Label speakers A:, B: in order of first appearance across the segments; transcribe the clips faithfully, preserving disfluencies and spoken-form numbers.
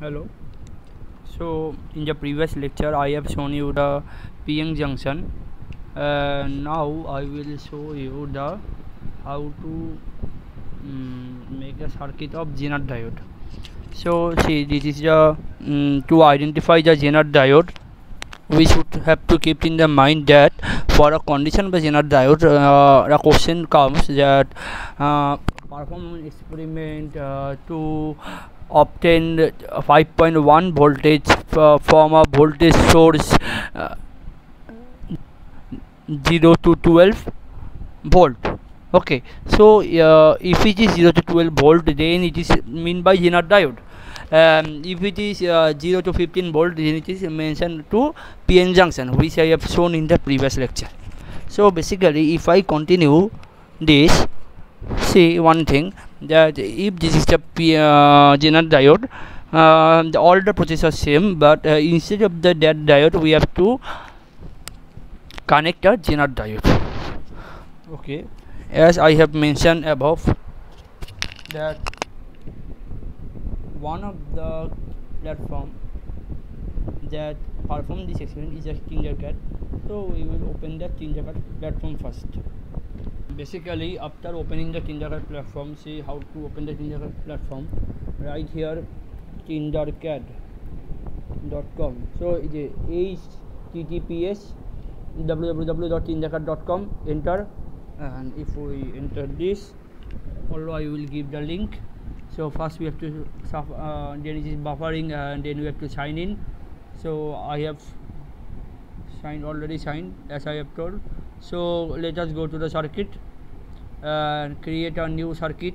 A: Hello. So in the previous lecture I have shown you the P N junction. Uh, now I will show you the how to um, make a circuit of Zener diode. So see, this is the um, to identify the Zener diode, we should have to keep in the mind that for a condition by Zener diode, uh, the question comes that uh, perform an experiment uh, to obtain five point one voltage uh, from a voltage source uh, zero to twelve volt. Okay, so uh, if it is zero to twelve volt, then it is mean by Zener diode. Um, if it is uh, zero to fifteen volt, then it is mentioned to P N junction, which I have shown in the previous lecture. So basically, if I continue this, see one thing, that if this is the P, uh, Zener diode, uh, the, all the processes are same, but uh, instead of the that diode, we have to connect a Zener diode. Okay, as I have mentioned above, that one of the platform that perform this experiment is a Tinkercad. So we will open the Tinkercad platform first. Basically, after opening the Tinkercad platform, see how to open the Tinkercad platform. Right here, tinkercad dot com. So it is H T T P S w w w dot tinkercad dot com. Enter, and if we enter this, although I will give the link. So first we have to uh, then it is buffering, and then we have to sign in. So I have signed already signed as I have told. So let us go to the circuit and create a new circuit.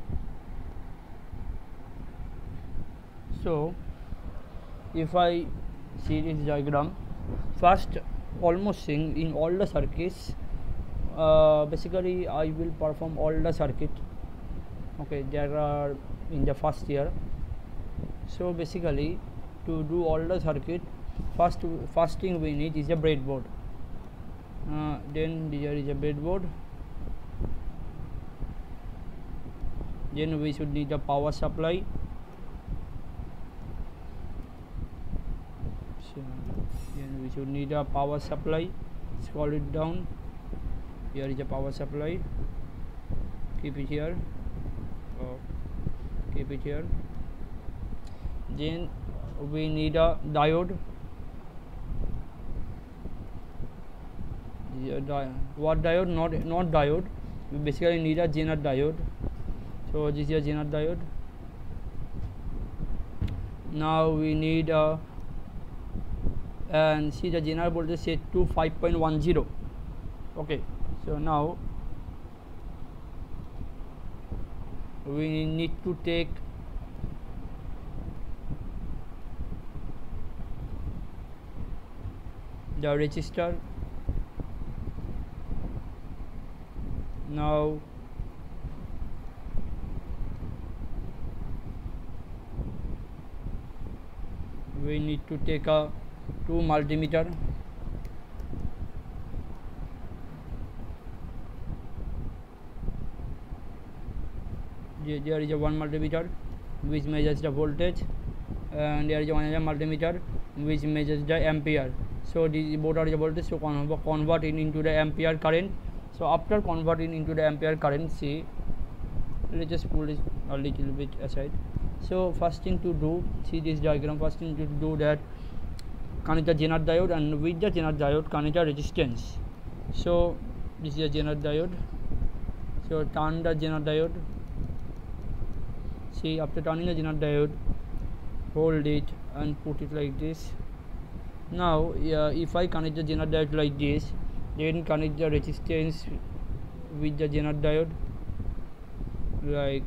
A: So if I see this diagram, first almost thing in all the circuits, uh, basically I will perform all the circuit. Okay, there are in the first year. So basically, to do all the circuit, first first thing we need is a breadboard. Uh, then there is a breadboard. Then we should need a power supply. So then we should need a power supply. Scroll it down. Here is a power supply. Keep it here. Oh, keep it here. Then we need a diode. Yeah, di what diode? Not not diode. We basically need a Zener diode. So this is a Zener diode. Now we need a, and see the Zener voltage set to five point one zero. Okay, so now we need to take the resistor. Now we need to take a two multimeter. There is a one multimeter which measures the voltage, and there is one other multimeter which measures the ampere. So these both are the voltage, so convert it into the ampere current. So after converting into the ampere current, see, let's just pull it a little bit aside. So first thing to do, see this diagram, first thing to do that connect the Zener diode, and with the Zener diode connect the resistance. So this is a Zener diode. So turn the Zener diode. See, after turning the Zener diode, hold it and put it like this. Now uh, if I connect the Zener diode like this, then connect the resistance with the Zener diode like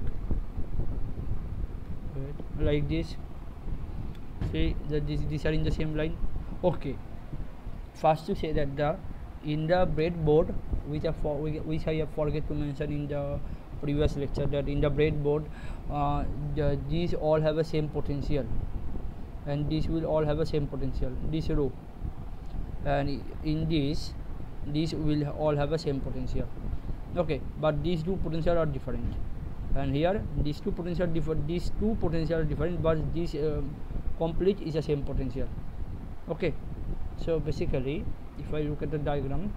A: like this. See that this, these are in the same line. Okay, first to say that the in the breadboard, which I for, which I have forget to mention in the previous lecture, that in the breadboard uh, the, these all have a same potential, and these will all have a same potential, this row, and in this these will all have a same potential. Okay, but these two potential are different. and here these two potential differ these two potential are different, but this uh, complete is the same potential. Okay, so basically if I look at the diagram,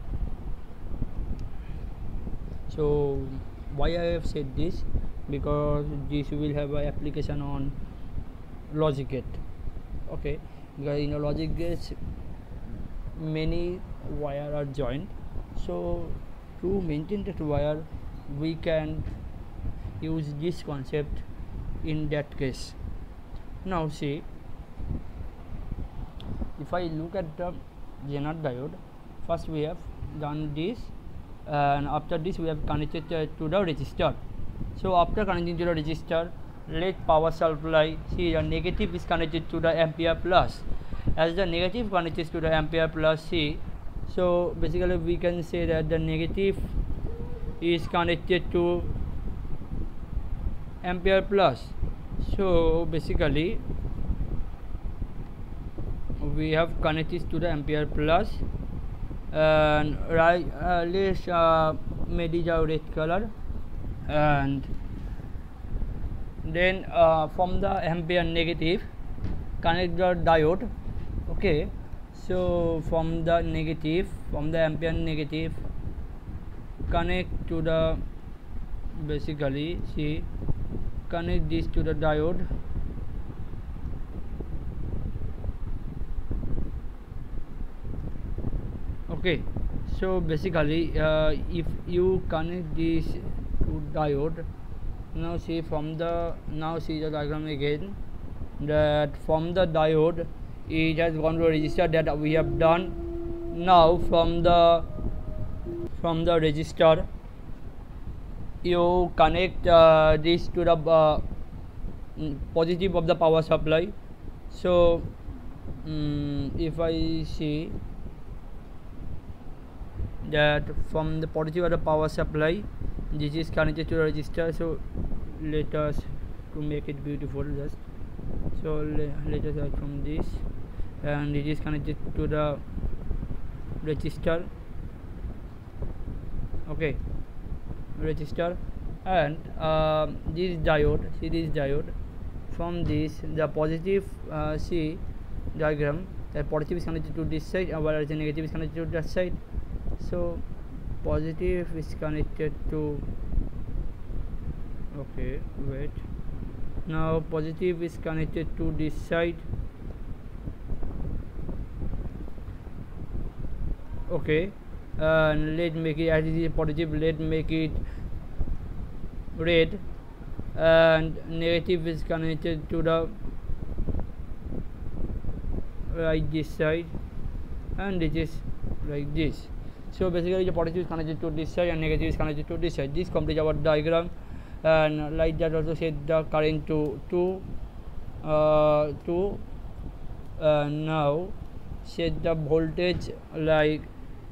A: so why I have said this, because this will have an application on logic gate. Okay, because in a logic gate many wire are joined, so to maintain that wire we can use this concept in that case. Now see, if I look at the Zener diode, first we have done this, and after this we have connected uh, to the resistor. So after connecting to the resistor, let power supply, see the negative is connected to the ampere plus. As the negative connected to the ampere plus, see, so basically we can say that the negative is connected to ampere plus. So basically we have connected to the ampere plus, and right uh, let's uh, made it a red color, and then uh, from the ampere negative connect the diode. Okay, so from the negative from the ampere negative connect to the, basically see, connect this to the diode. Okay, so basically uh, if you connect this to diode, now see from the now see the diagram again, that from the diode it has gone to a resistor that we have done. Now from the from the resistor you connect uh, this to the uh, positive of the power supply. So um, if I see that from the positive of the power supply, this is connected to the resistor, so let us to make it beautiful just, so le let us start from this, and it is connected to the resistor. Okay, resistor, and uh, this diode, see this diode, from this the positive, uh, see diagram, the positive is connected to this side, and whereas the negative is connected to that side. So positive is connected to, okay wait, now positive is connected to this side. Okay, and let make it, as it is positive, let make it red, and negative is connected to the right this side, and it is like this. So basically the positive is connected to this side and negative is connected to this side. This completes our diagram, and like that also set the current to two uh, two uh, now set the voltage like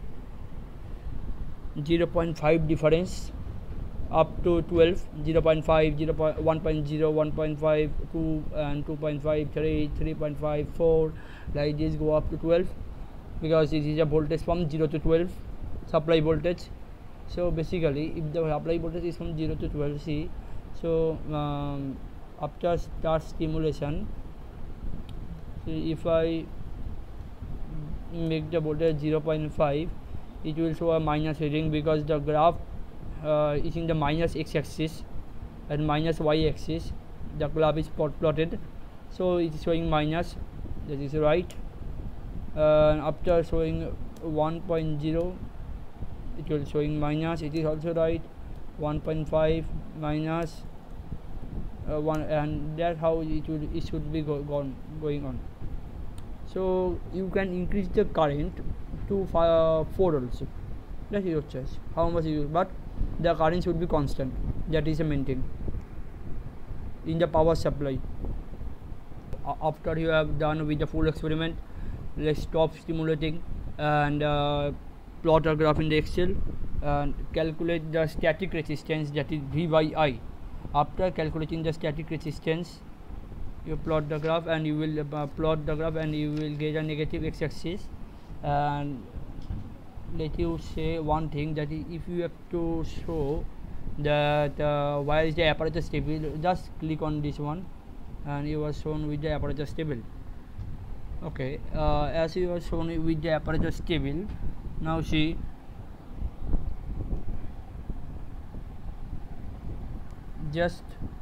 A: zero point five difference up to twelve, zero point five, zero point one point zero, one point five, two, and two point five, three, three point five, four, like this go up to twelve, because it is a voltage from zero to twelve supply voltage. So basically if the supply voltage is from zero to twelve, see, so um, after start stimulation, so if I make the voltage zero point five, it will show a minus reading, because the graph uh, is in the minus x-axis and minus y-axis, the graph is plot plotted, so it is showing minus, that is right. Uh, after showing one point zero, it will showing minus, it is also right. One point five minus uh, one, and that's how it would it should be go, gone going on. So you can increase the current to five, uh, four also, that is your choice how much you use, but the current should be constant, that is a maintained in the power supply. Uh, after you have done with the full experiment, let's stop stimulating and uh, plot a graph in the Excel and calculate the static resistance, that is V by I. After calculating the static resistance, you plot the graph and you will uh, plot the graph and you will get a negative x-axis. And let you say one thing, that if you have to show that uh, where is the aperture stable. Just click on this one and you are shown with the aperture stable. Okay, uh, as you are shown with the aperture stable, now see just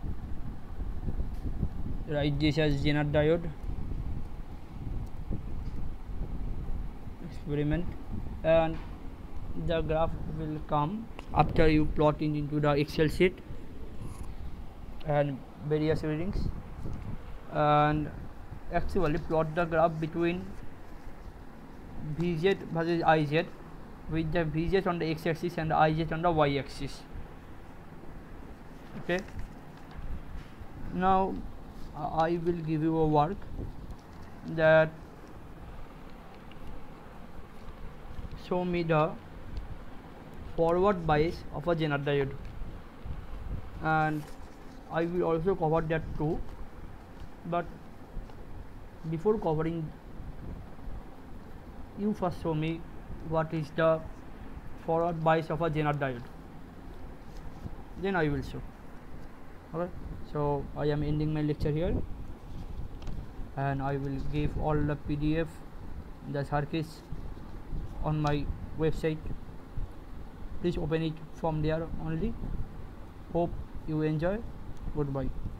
A: write this as Zener diode experiment, and the graph will come after you plot it into the Excel sheet and various readings, and actually plot the graph between V Z versus I Z with the V Z on the x-axis and the I Z on the y-axis. Okay, now uh, I will give you a work that show me the forward bias of a Zener diode, and I will also cover that too, but before covering, you first show me what is the forward bias of a Zener diode, then I will show. Okay, so I am ending my lecture here, and I will give all the P D F, the circuits on my website. Please open it from there only. Hope you enjoy. Goodbye.